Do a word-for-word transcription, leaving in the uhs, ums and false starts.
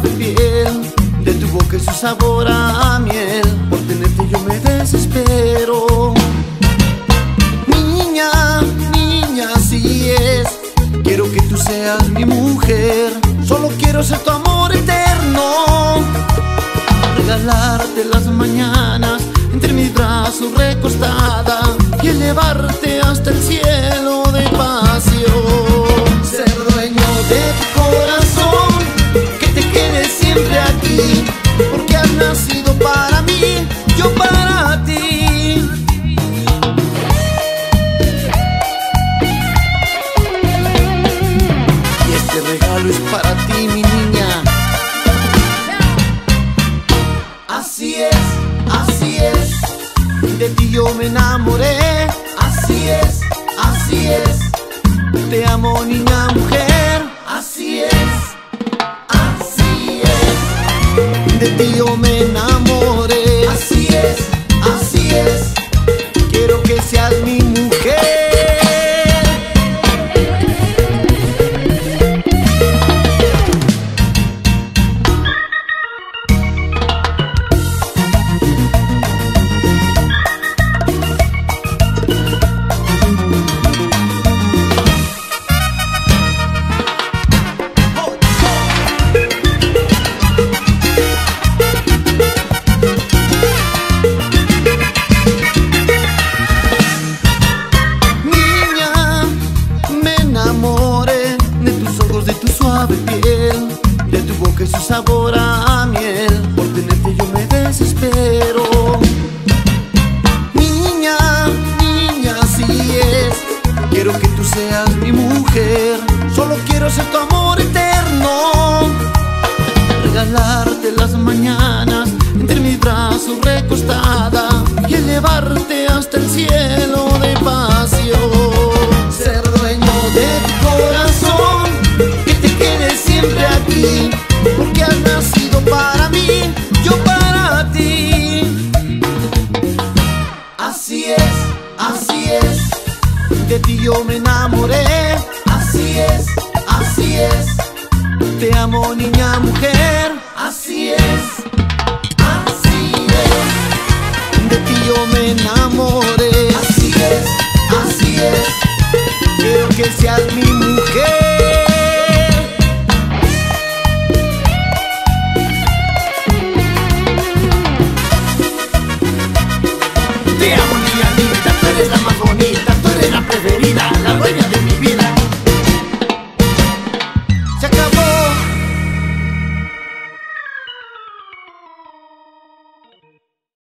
suave piel, de tu boca y su sabor a miel. Por tenerte yo me desespero. Niña, niña, así es. Quiero que tú seas mi mujer. Solo quiero ser tu amor eterno. Regalarte las mañanas entre mis brazos recostada y elevarte hasta el cielo de pasión. Ser dueño de tu corazón, que te quedes siempre aquí, porque has nacido para mí, yo para ti. Y este regalo es para ti, mi niña. Así es, así es, de ti yo me enamoré. Así es, así es, te amo, niña, mujer. Así es, así es, de ti yo me enamoré. Así es, así es, quiero que seas mi mujer. De tu suave piel, de tu boca y su sabor a miel. Por tenerte yo me desespero. Niña, niña, así es. Quiero que tú seas mi mujer. Solo quiero ser tu amor eterno. Regalarte las mañanas entre mis brazos recostada y elevarte hasta el cielo de pasión. Ser dueño de tu corazón, que te quedes siempre aquí, porque has nacido para mí, yo para ti. Así es, así es, de ti yo me enamoré. Así es, así es, te amo, niña, mujer. Así es, así es, de ti yo me enamoré. Así es, así es,